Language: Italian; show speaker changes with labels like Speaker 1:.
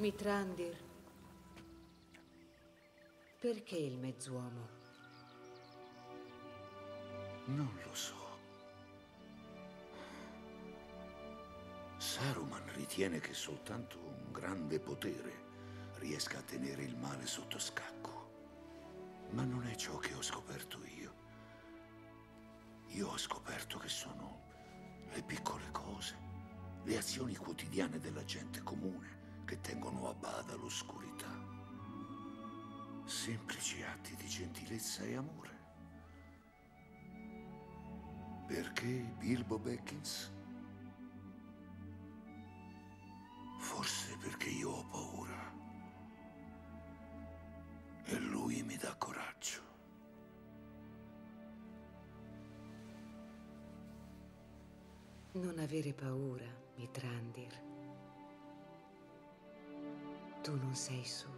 Speaker 1: Mithrandir, perché il mezzuomo?
Speaker 2: Non lo so. Saruman ritiene che soltanto un grande potere riesca a tenere il male sotto scacco. Ma non è ciò che ho scoperto io. Io ho scoperto che sono le piccole cose, le azioni quotidiane della gente comune che tengono a bada l'oscurità. Semplici atti di gentilezza e amore. Perché Bilbo Baggins? Forse perché io ho paura. E lui mi dà coraggio.
Speaker 1: Non avere paura, Mithrandir. Tu non sei solo.